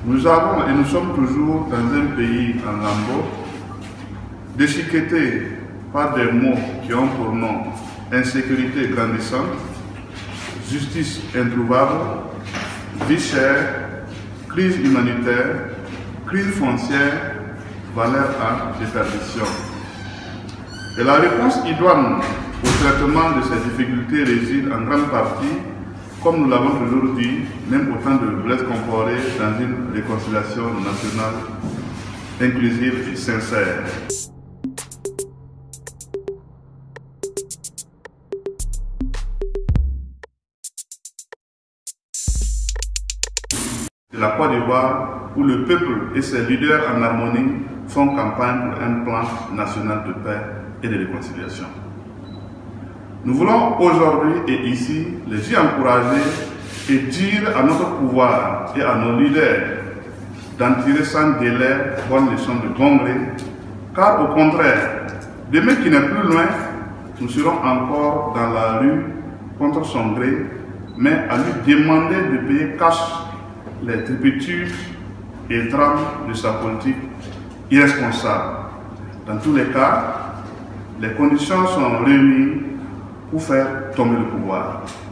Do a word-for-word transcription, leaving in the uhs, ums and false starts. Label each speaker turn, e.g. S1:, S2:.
S1: Nous avons et nous sommes toujours dans un pays en lambeaux, déchiqueté par des mots qui ont pour nom insécurité grandissante, justice introuvable, vie chère, crise humanitaire, crise foncière, valeur à déperdition. Et la réponse idoine au traitement de ces difficultés réside en grande partie, comme nous l'avons toujours dit, même au temps de Blaise Compaoré, dans une réconciliation nationale inclusive et sincère. De la Côte d'Ivoire, où le peuple et ses leaders en harmonie font campagne pour un plan national de paix et de réconciliation. Nous voulons aujourd'hui et ici les y encourager et dire à notre pouvoir et à nos leaders d'en tirer sans délai bonne leçon de bon gré, car au contraire, demain qui n'est plus loin, nous serons encore dans la rue contre son gré, mais à lui demander de payer cash les turpitudes et drames de sa politique irresponsable. Dans tous les cas, les conditions sont réunies pour faire tomber le pouvoir.